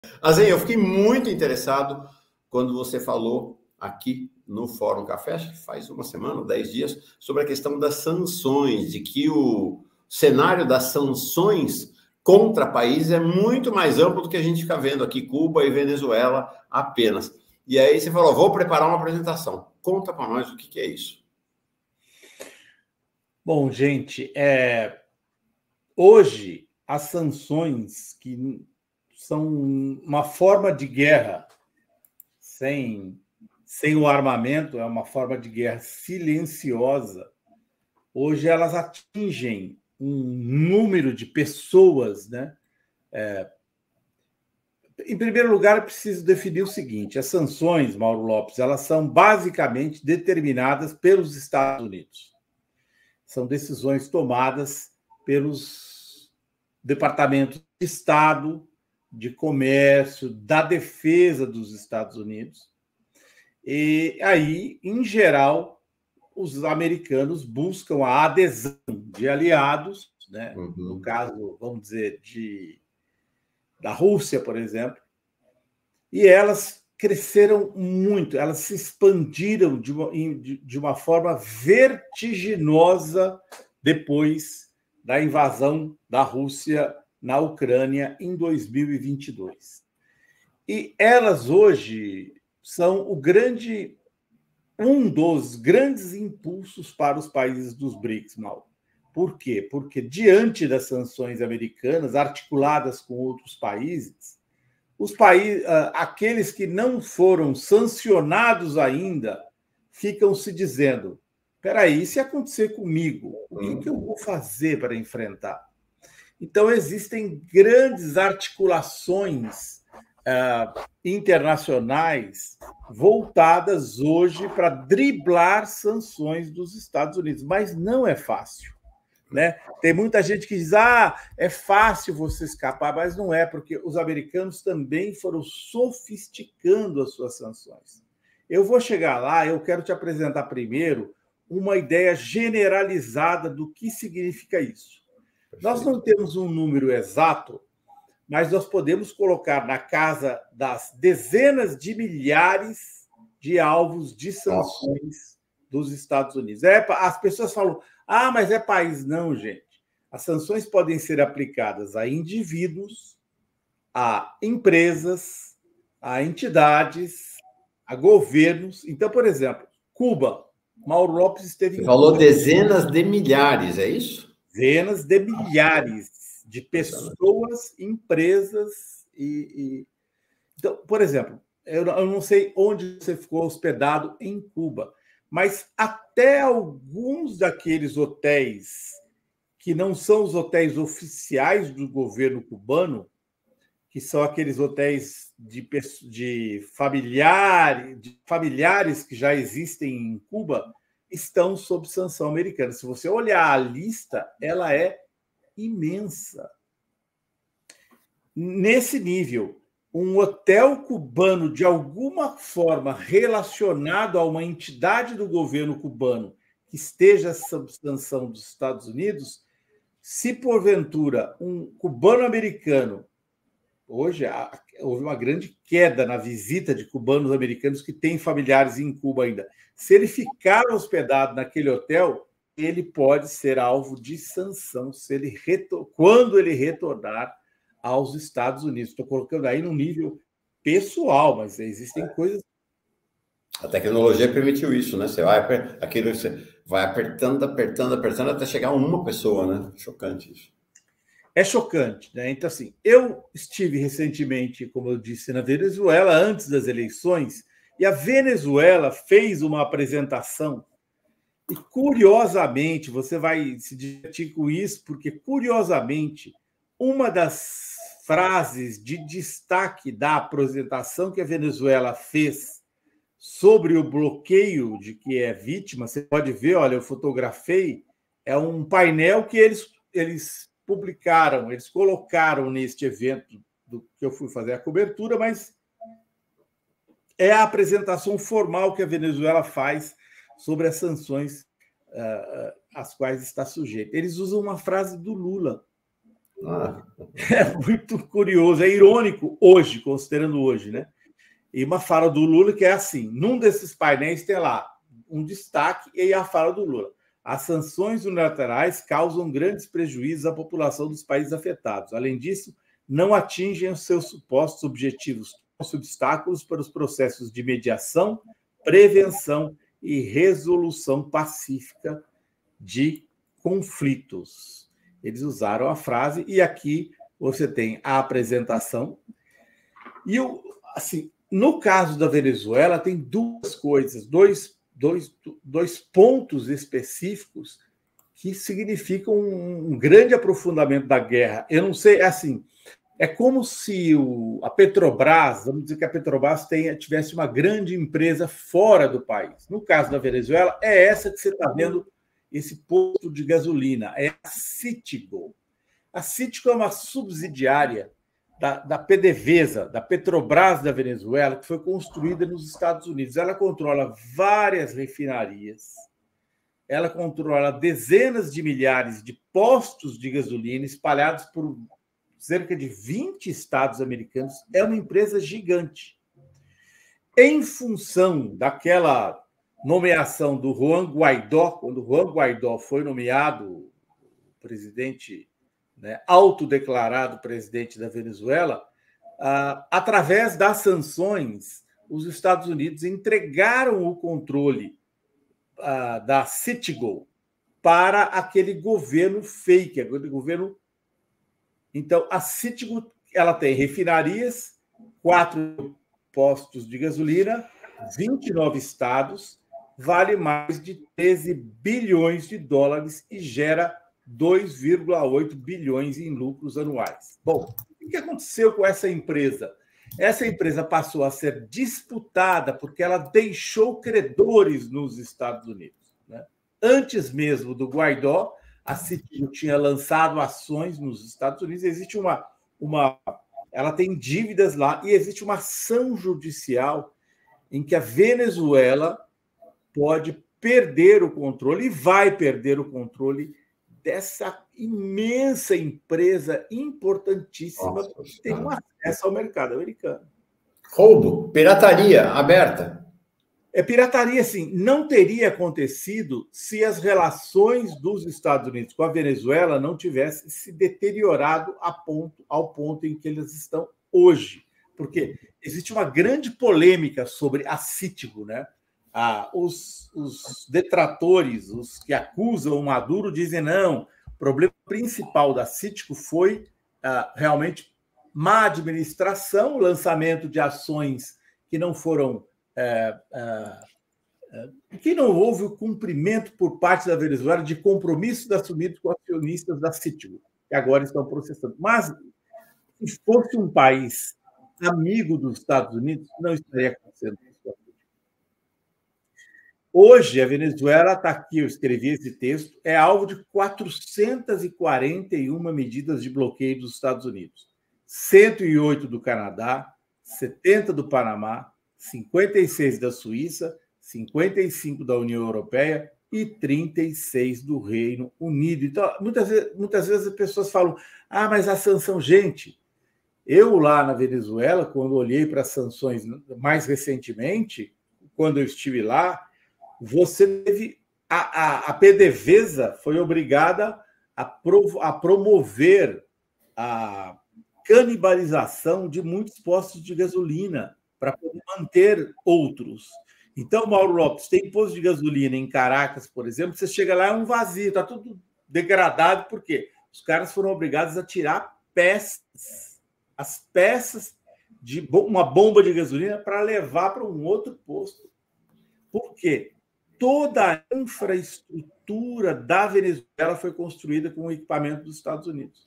Azen, eu fiquei muito interessado quando você falou aqui no Fórum Café, acho que faz uma semana, 10 dias, sobre a questão das sanções, de que o cenário das sanções contra países é muito mais amplo do que a gente fica vendo aqui, Cuba e Venezuela apenas. E aí você falou, vou preparar uma apresentação. Conta para nós o que é isso. Bom, gente, hoje as sanções, que são uma forma de guerra sem o armamento, é uma forma de guerra silenciosa. Hoje elas atingem um número de pessoas, né? Em primeiro lugar, é preciso definir o seguinte: as sanções, Mauro Lopes, elas são basicamente determinadas pelos Estados Unidos. São decisões tomadas pelos departamentos de Estado, de Comércio, da Defesa dos Estados Unidos. E aí, em geral, os americanos buscam a adesão de aliados, né? No caso, vamos dizer, da Rússia, por exemplo, e elas cresceram muito, elas se expandiram de uma forma vertiginosa depois da invasão da Rússia na Ucrânia em 2022. E elas hoje são um dos grandes impulsos para os países dos BRICS, Mauro. Por quê? Porque diante das sanções americanas, articuladas com outros países, aqueles que não foram sancionados ainda ficam se dizendo: espera aí, se acontecer comigo, o que eu vou fazer para enfrentar? Então, existem grandes articulações internacionais voltadas hoje para driblar sanções dos Estados Unidos, mas não é fácil. Né? Tem muita gente que diz: é fácil você escapar, mas não é, porque os americanos também foram sofisticando as suas sanções. Eu vou chegar lá, eu quero te apresentar primeiro uma ideia generalizada do que significa isso. Perfeito. Nós não temos um número exato, mas nós podemos colocar na casa das dezenas de milhares de alvos de sanções dos Estados Unidos. As pessoas falam: mas é país. Não, gente. As sanções podem ser aplicadas a indivíduos, a empresas, a entidades, a governos. Então, por exemplo, Cuba. Mauro Lopes esteve em Cuba. Você falou dezenas de milhares, é isso? Dezenas de milhares de pessoas, empresas e... Então, por exemplo, eu não sei onde você ficou hospedado em Cuba, mas até alguns daqueles hotéis que não são os hotéis oficiais do governo cubano, que são aqueles hotéis de familiares que já existem em Cuba, estão sob sanção americana. Se você olhar a lista, ela é imensa. Nesse nível, um hotel cubano, de alguma forma relacionado a uma entidade do governo cubano que esteja sob sanção dos Estados Unidos, se porventura um cubano-americano, hoje houve uma grande queda na visita de cubanos americanos que têm familiares em Cuba ainda, se ele ficar hospedado naquele hotel, ele pode ser alvo de sanção quando ele retornar aos Estados Unidos. Estou colocando aí no nível pessoal, mas existem coisas. A tecnologia permitiu isso, né? Você vai apertando até chegar a uma pessoa, né? Chocante isso. É chocante, né? Então, assim, eu estive recentemente, como eu disse, na Venezuela, antes das eleições, e a Venezuela fez uma apresentação. E, curiosamente, você vai se divertir com isso, porque, curiosamente, uma das frases de destaque da apresentação que a Venezuela fez sobre o bloqueio de que é vítima, você pode ver, olha, eu fotografei, é um painel que eles publicaram, eles colocaram neste evento do que eu fui fazer a cobertura, mas é a apresentação formal que a Venezuela faz sobre as sanções às quais está sujeita. Eles usam uma frase do Lula. Ah. É muito curioso, é irônico hoje, considerando hoje, né? E uma fala do Lula que é assim: num desses painéis tem lá um destaque e a fala do Lula. As sanções unilaterais causam grandes prejuízos à população dos países afetados. Além disso, não atingem os seus supostos objetivos, obstáculos para os processos de mediação, prevenção e resolução pacífica de conflitos. Eles usaram a frase, e aqui você tem a apresentação. E, assim, no caso da Venezuela, tem duas coisas, dois pontos específicos que significam um grande aprofundamento da guerra. Eu não sei, assim, é como se a Petrobras, vamos dizer que a Petrobras tivesse uma grande empresa fora do país. No caso da Venezuela, é essa que você está vendo, esse posto de gasolina, é a Citgo. A Citgo é uma subsidiária da PDVSA, da Petrobras da Venezuela, que foi construída nos Estados Unidos. Ela controla várias refinarias, ela controla dezenas de milhares de postos de gasolina espalhados por cerca de 20 estados americanos. É uma empresa gigante. Em função daquela nomeação do Juan Guaidó, quando Juan Guaidó foi nomeado presidente, né, autodeclarado presidente da Venezuela, através das sanções, os Estados Unidos entregaram o controle da Citgo para aquele governo fake, aquele governo. Então, a Citgo, ela tem refinarias, 4 postos de gasolina, 29 estados, vale mais de 13 bilhões de dólares e gera 2,8 bilhões em lucros anuais. Bom, o que aconteceu com essa empresa? Essa empresa passou a ser disputada porque ela deixou credores nos Estados Unidos, né? Antes mesmo do Guaidó, a Citgo tinha lançado ações nos Estados Unidos. Existe ela tem dívidas lá e existe uma ação judicial em que a Venezuela pode perder o controle e vai perder o controle dessa imensa empresa importantíssima que tem um acesso ao mercado americano. Roubo, pirataria aberta. É pirataria, sim. Não teria acontecido se as relações dos Estados Unidos com a Venezuela não tivessem se deteriorado ao ponto em que eles estão hoje. Porque existe uma grande polêmica sobre a Citgo, né? Os detratores, os que acusam o Maduro, dizem não, o problema principal da Citgo foi realmente má administração, lançamento de ações que não foram... que não houve o cumprimento por parte da Venezuela de compromissos assumidos com acionistas da Citgo, que agora estão processando. Mas, se fosse um país amigo dos Estados Unidos, não estaria acontecendo isso. Hoje, a Venezuela está aqui, eu escrevi esse texto, é alvo de 441 medidas de bloqueio dos Estados Unidos. 108 do Canadá, 70 do Panamá, 56 da Suíça, 55 da União Europeia e 36 do Reino Unido. Então, muitas vezes as pessoas falam, mas a sanção... Gente, eu lá na Venezuela, quando olhei para as sanções mais recentemente, quando eu estive lá, você teve... A PDVSA foi obrigada a promover a canibalização de muitos postos de gasolina para poder manter outros. Então, Mauro Lopes, tem posto de gasolina em Caracas, por exemplo, você chega lá, é um vazio, está tudo degradado, por quê? Os caras foram obrigados a tirar as peças de uma bomba de gasolina para levar para um outro posto. Por quê? Toda a infraestrutura da Venezuela foi construída com o equipamento dos Estados Unidos.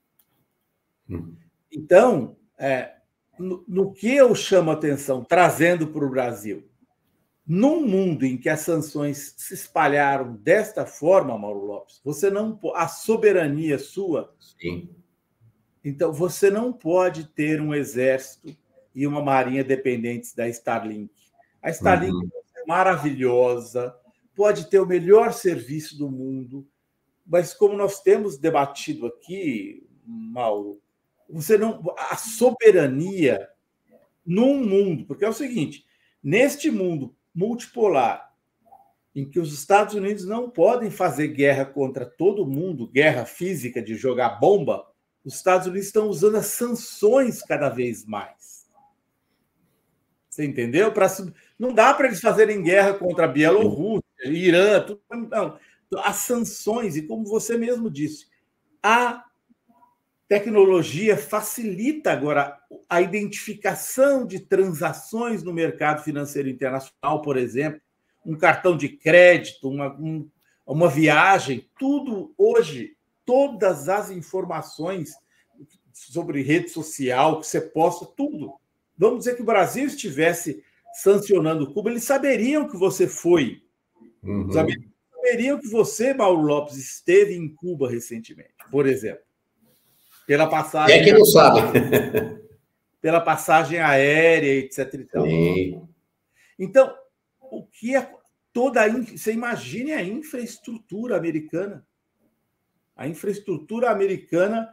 Então, no que eu chamo a atenção, trazendo para o Brasil, num mundo em que as sanções se espalharam desta forma, Mauro Lopes, a soberania sua. Sim. Então, você não pode ter um exército e uma marinha dependentes da Starlink. A Starlink é maravilhosa, pode ter o melhor serviço do mundo, mas como nós temos debatido aqui Mauro, a soberania num mundo, porque é o seguinte, neste mundo multipolar, em que os Estados Unidos não podem fazer guerra contra todo mundo, guerra física de jogar bomba, os Estados Unidos estão usando as sanções cada vez mais. Você entendeu? Não dá para eles fazerem guerra contra a Bielorrússia, Irã, tudo, não. As sanções, e como você mesmo disse, a tecnologia facilita agora a identificação de transações no mercado financeiro internacional, por exemplo, um cartão de crédito, uma viagem, tudo hoje, todas as informações sobre rede social que você posta, tudo. Vamos dizer que o Brasil estivesse sancionando Cuba, eles saberiam que você foi. Uhum. Saberiam que você, Mauro Lopes, esteve em Cuba recentemente, por exemplo. Pela passagem. É que não sabe. Pela passagem aérea, etc. E tal. Sim. Então, o que é você imagine a infraestrutura americana. A infraestrutura americana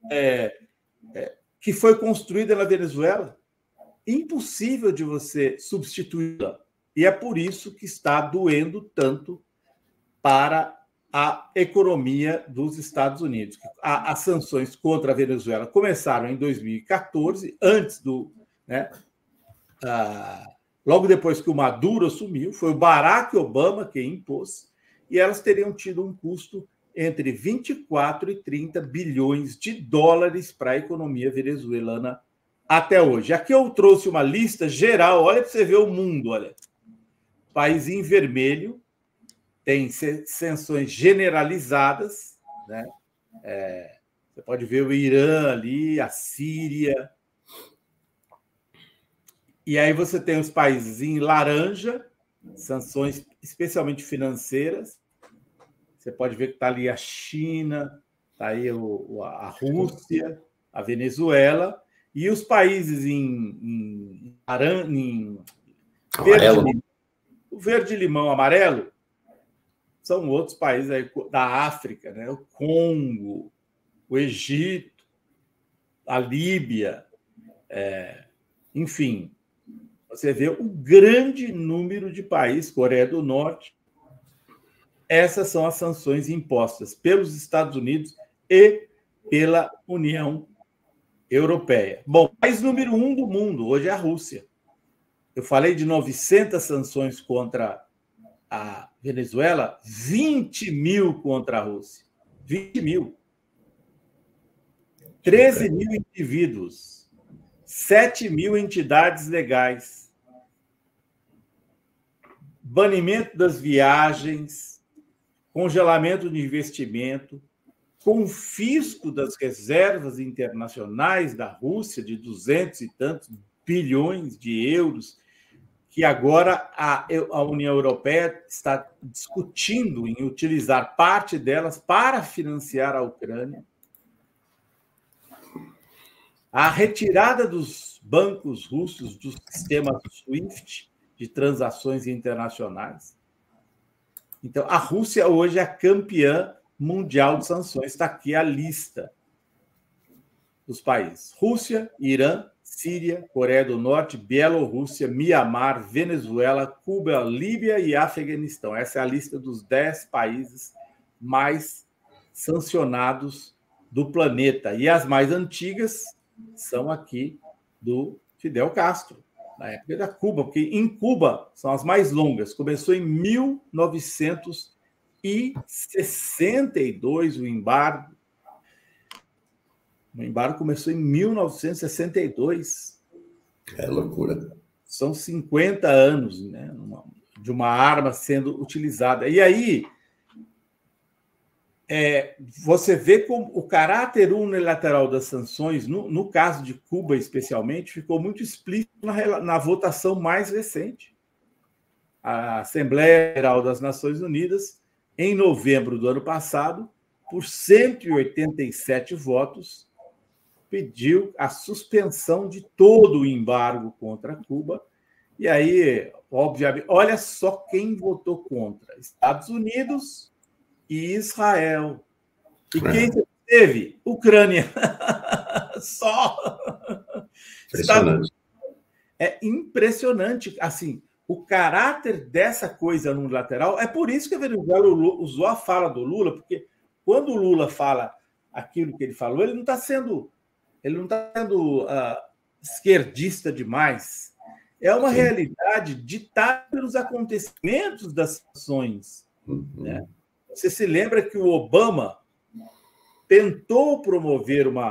que foi construída na Venezuela. Impossível de você substituí-la. E é por isso que está doendo tanto para a economia dos Estados Unidos. As sanções contra a Venezuela começaram em 2014, antes do... logo depois que o Maduro assumiu, foi o Barack Obama quem impôs, e elas teriam tido um custo entre 24 e 30 bilhões de dólares para a economia venezuelana até hoje. Aqui eu trouxe uma lista geral, olha para você ver o mundo, olha. País em vermelho, tem sanções generalizadas, né? Você pode ver o Irã ali, a Síria. E aí você tem os países em laranja, sanções especialmente financeiras. Você pode ver que está ali a China, está aí a Rússia, a Venezuela, e os países em verde-limão amarelo são outros países aí da África, né? O Congo, o Egito, a Líbia, enfim. Você vê o grande número de países, Coreia do Norte. Essas são as sanções impostas pelos Estados Unidos e pela União Europeia. Bom, país número 1 do mundo hoje é a Rússia. Eu falei de 900 sanções contra a Venezuela, 20 mil contra a Rússia. 20 mil. 13 mil indivíduos. 7 mil entidades legais. Banimento das viagens, congelamento de investimento, confisco das reservas internacionais da Rússia de 200 e tantos bilhões de euros, que agora a União Europeia está discutindo em utilizar parte delas para financiar a Ucrânia. A retirada dos bancos russos do sistema SWIFT de transações internacionais. Então, a Rússia hoje é a campeã mundial de sanções. Está aqui a lista dos países: Rússia, Irã, Síria, Coreia do Norte, Bielorrússia, Mianmar, Venezuela, Cuba, Líbia e Afeganistão. Essa é a lista dos 10 países mais sancionados do planeta. E as mais antigas são aqui do Fidel Castro, na época da Cuba, porque em Cuba são as mais longas. Começou em 1962 o embargo. O embargo começou em 1962. É loucura. São 50 anos, né, de uma arma sendo utilizada. E aí você vê como o caráter unilateral das sanções, no caso de Cuba especialmente, ficou muito explícito na votação mais recente. A Assembleia Geral das Nações Unidas, em novembro do ano passado, por 187 votos, pediu a suspensão de todo o embargo contra Cuba. E aí, obviamente, olha só quem votou contra: Estados Unidos e Israel. E quem teve? Ucrânia. Só. Impressionante. É impressionante, assim, o caráter dessa coisa unilateral. É por isso que a Venezuela usou a fala do Lula, porque quando o Lula fala aquilo que ele falou, ele não está sendo esquerdista demais. É uma realidade ditada pelos acontecimentos das sanções. Né? Você se lembra que o Obama tentou promover uma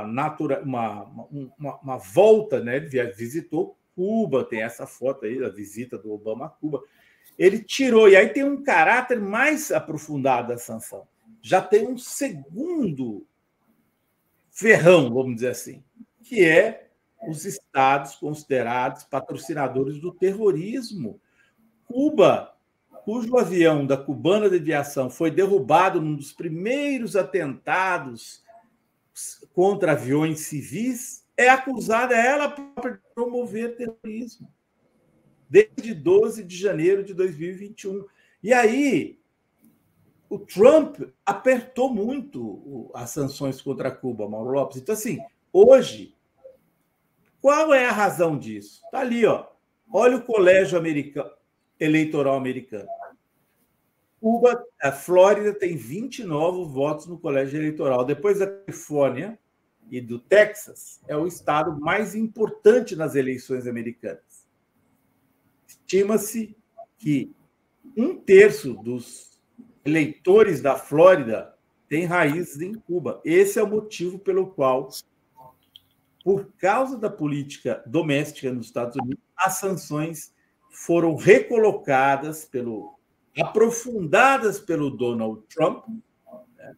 volta, né? Ele visitou Cuba, tem essa foto aí da visita do Obama a Cuba. Ele tirou, e aí tem um caráter mais aprofundado da sanção. Já tem um segundo ferrão, vamos dizer assim, que é os estados considerados patrocinadores do terrorismo. Cuba, cujo avião da Cubana de Aviação foi derrubado num dos primeiros atentados contra aviões civis, é acusada ela própria de promover terrorismo, desde 12 de janeiro de 2021. E aí, o Trump apertou muito as sanções contra Cuba, Mauro Lopes. Então, assim, hoje, qual é a razão disso? Está ali, ó. Olha o colégio eleitoral americano. Cuba, a Flórida tem 29 votos no colégio eleitoral. Depois da Califórnia e do Texas, é o estado mais importante nas eleições americanas. Estima-se que 1/3 dos eleitores da Flórida têm raízes em Cuba. Esse é o motivo pelo qual, por causa da política doméstica nos Estados Unidos, as sanções foram recolocadas, aprofundadas pelo Donald Trump. Né?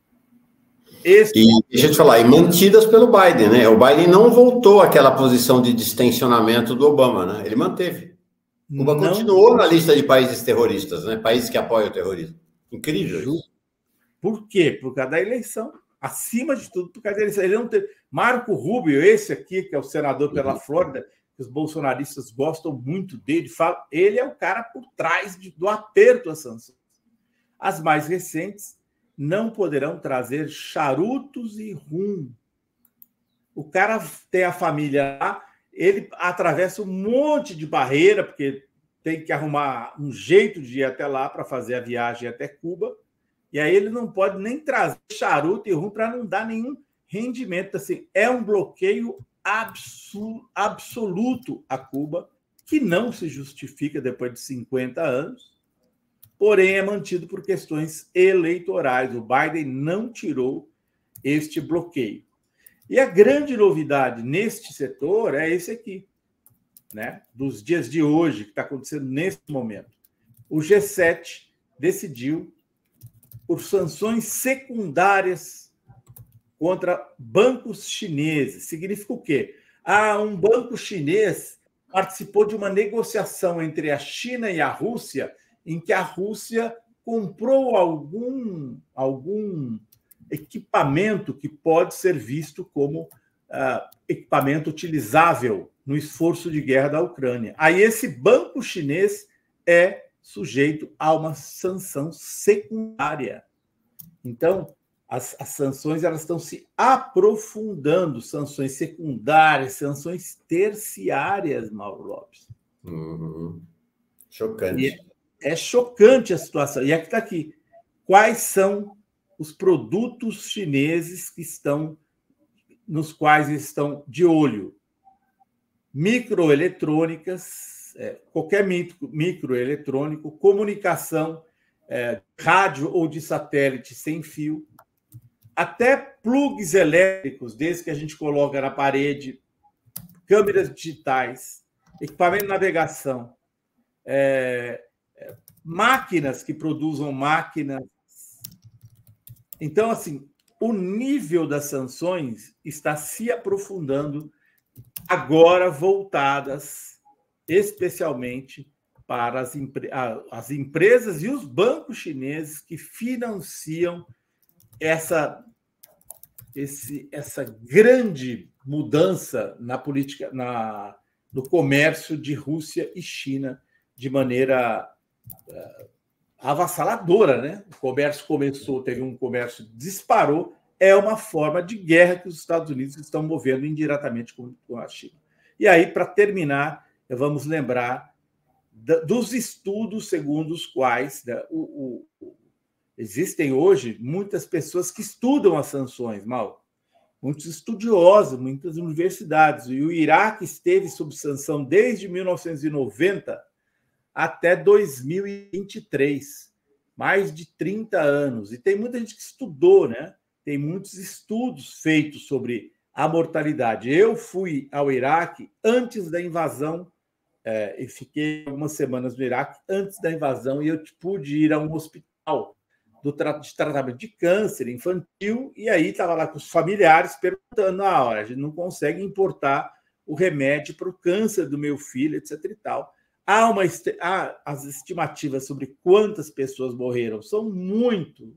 E deixa eu te falar, e mantidas pelo Biden, né? O Biden não voltou àquela posição de distensionamento do Obama, né? Ele manteve. Cuba continuou na lista de países terroristas, né? Países que apoiam o terrorismo. Incrível isso. Por quê? Por causa da eleição. Acima de tudo, por causa da eleição. Ele não teve... Marco Rubio, esse aqui, que é o senador pela Flórida, que os bolsonaristas gostam muito dele, fala, ele é o cara por trás do aperto às sanções. As mais recentes não poderão trazer charutos e rum. O cara tem a família lá, ele atravessa um monte de barreira, porque tem que arrumar um jeito de ir até lá para fazer a viagem até Cuba, e aí ele não pode nem trazer charuto e rum para não dar nenhum rendimento. Assim, é um bloqueio absoluto a Cuba, que não se justifica depois de 50 anos, porém é mantido por questões eleitorais. O Biden não tirou este bloqueio. E a grande novidade neste setor é esse aqui, né? Dos dias de hoje, que está acontecendo nesse momento. O G7 decidiu por sanções secundárias contra bancos chineses. Significa o quê? Um banco chinês participou de uma negociação entre a China e a Rússia, em que a Rússia comprou algum equipamento que pode ser visto como equipamento utilizável no esforço de guerra da Ucrânia. Aí esse banco chinês é sujeito a uma sanção secundária. Então, as sanções elas estão se aprofundando, sanções secundárias, sanções terciárias, Mauro Lopes. Chocante. É chocante a situação. E aqui está aqui. Quais são os produtos chineses nos quais estão de olho? Microeletrônicas, qualquer microeletrônico, comunicação, rádio ou de satélite sem fio, até plugs elétricos, desde que a gente coloca na parede, câmeras digitais, equipamento de navegação, máquinas que produzam máquinas. Então, assim, o nível das sanções está se aprofundando, agora voltadas especialmente para as empresas e os bancos chineses que financiam essa grande mudança na política, no comércio de Rússia e China de maneira avassaladora, né? O comércio teve um comércio disparou é uma forma de guerra que os Estados Unidos estão movendo indiretamente com a China. E aí, para terminar, vamos lembrar dos estudos segundo os quais, né, existem hoje muitas pessoas que estudam as sanções, Mauro, muitos estudiosos, muitas universidades, e o Iraque esteve sob sanção desde 1990 até 2023, mais de 30 anos, e tem muita gente que estudou, né? Tem muitos estudos feitos sobre a mortalidade. Eu fui ao Iraque antes da invasão, e fiquei algumas semanas no Iraque antes da invasão, e eu pude ir a um hospital de tratamento de câncer infantil, e aí estava lá com os familiares perguntando: a gente não consegue importar o remédio para o câncer do meu filho, etc. e tal. As estimativas sobre quantas pessoas morreram são muito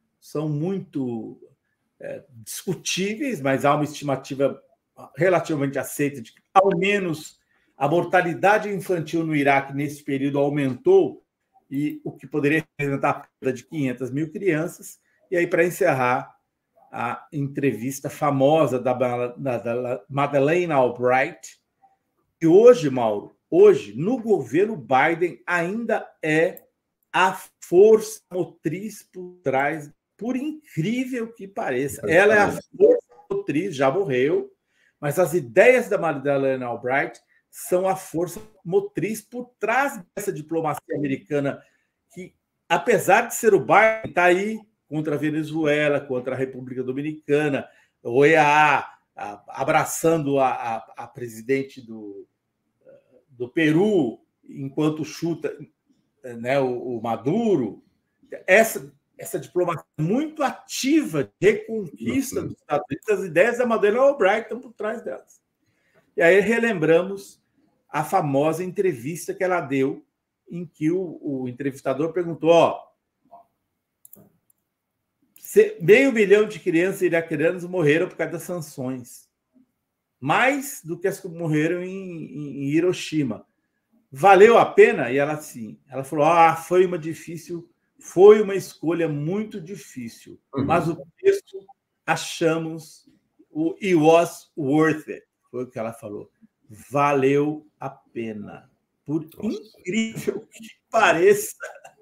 discutíveis, mas há uma estimativa relativamente aceita de que, ao menos, a mortalidade infantil no Iraque nesse período aumentou, e o que poderia representar a perda de 500 mil crianças. E aí, para encerrar, a entrevista famosa da Madeleine Albright, que hoje, Mauro, no governo Biden, ainda é a força motriz por trás, por incrível que pareça. Ela é a força motriz, já morreu, mas as ideias da Madeleine Albright são a força motriz por trás dessa diplomacia americana que, apesar de ser o Biden, está aí contra a Venezuela, contra a República Dominicana, o EA, abraçando a presidente do Peru, enquanto chuta, né, o Maduro. Essa diplomacia muito ativa de reconquista dos Estados Unidos, as ideias da Madeleine Albright estão por trás delas. E aí relembramos a famosa entrevista que ela deu, em que o entrevistador perguntou: 500 mil de crianças iraquianas morreram por causa das sanções, mais do que as que morreram em Hiroshima. Valeu a pena? E ela falou: foi uma escolha muito difícil, mas o preço achamos, it was worth it, foi o que ela falou. Valeu a pena. Por incrível que pareça,